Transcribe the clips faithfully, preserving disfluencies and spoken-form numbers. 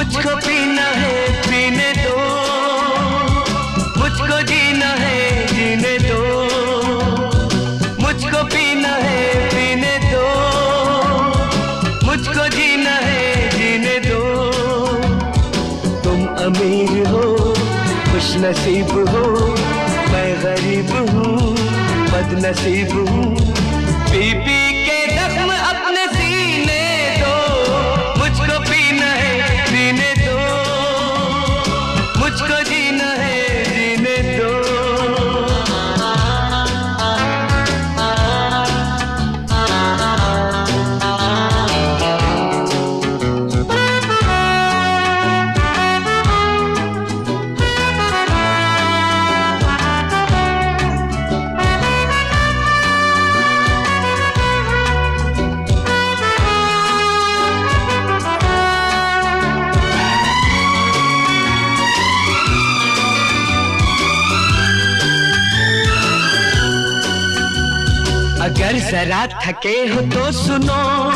मुझको पीना है पीने दो, मुझको जीना है जीने दो, मुझको पीना है पीने दो, मुझको जीना है जीने दो। तुम अमीर हो खुश नसीब हो, मैं गरीब हूँ बदनसीब हूँ। पी पी के जख्म अपने सीने दो, मुझको पीना है पीने दो, मुझको जीना है जीने दो। अगर जरा थके हो तो सुनो,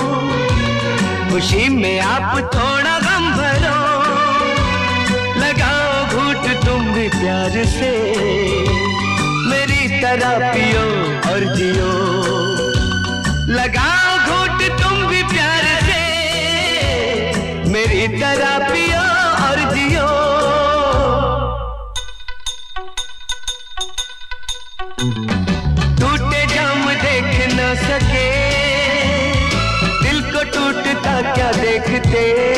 खुशी में आप थोड़ा गम भरो, लगाओ घूंट तुम भी प्यार से, मेरी तरह पियो और जियो। लगाओ घूंट तुम भी प्यार से, मेरी तरह पियो और जियो। सके दिल को टूटता क्या देखते,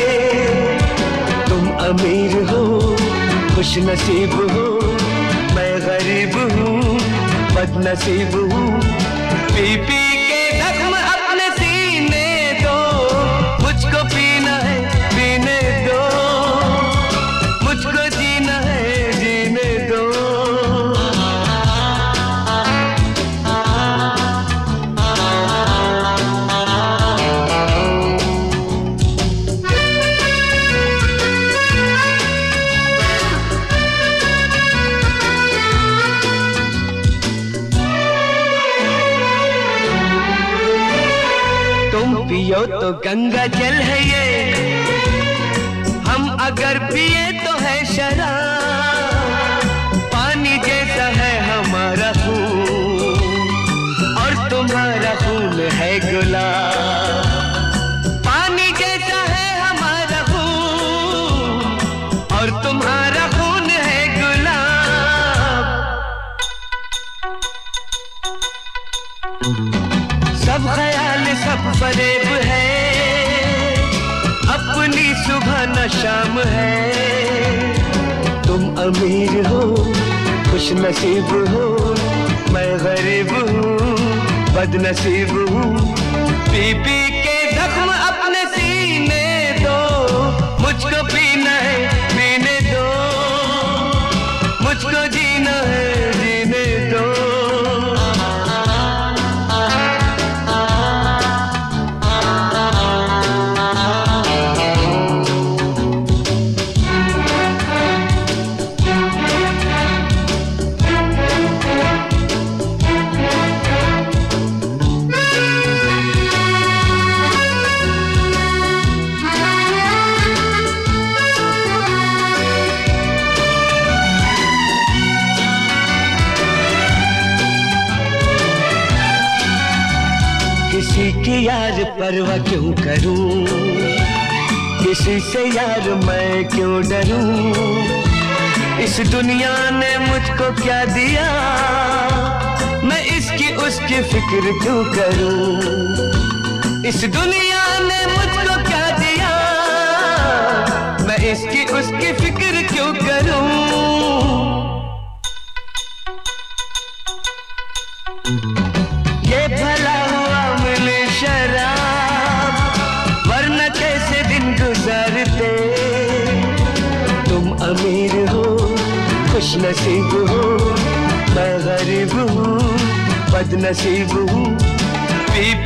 तुम अमीर हो खुश नसीब हो, मैं गरीब हूँ बदनसीब हूँ। पी पी के जख्म अपने सीने दो, मुझको पीना है पीने दो, मुझको जीना है जीने दो। पियो तो गंगा जल है ये, हम अगर पिए तो है शराब। पानी जैसा है हमारा खून और तुम्हारा खून है गुलाब। पानी जैसा है हमारा खून और तुम्हारा खून है गुलाब। सब ख्याल सब फरेब है, अपनी सुबह न शाम है। तुम अमीर हो खुश नसीब हो, मैं गरीब हूँ बदनसीब हूँ। पी पी के जख्म अपने सीने दो, मुझको पीना है पीने दो, मुझको जीना है जीने दो। किसी की यार परवाह क्यों करूं, किसी से यार मैं क्यों डरूं। इस दुनिया ने मुझको क्या दिया, मैं इसकी उसकी फिक्र क्यों करूं। इस दुनिया ने मुझको क्या दिया, मैं इसकी उसकी फिक्र क्यों करूं। ये भला हुआ मिले शराब, वरना कैसे दिन गुजारते। तुम अमीर हो खुश नसीब हो, मैं गरीब हूँ बदनसीब हूँ। पी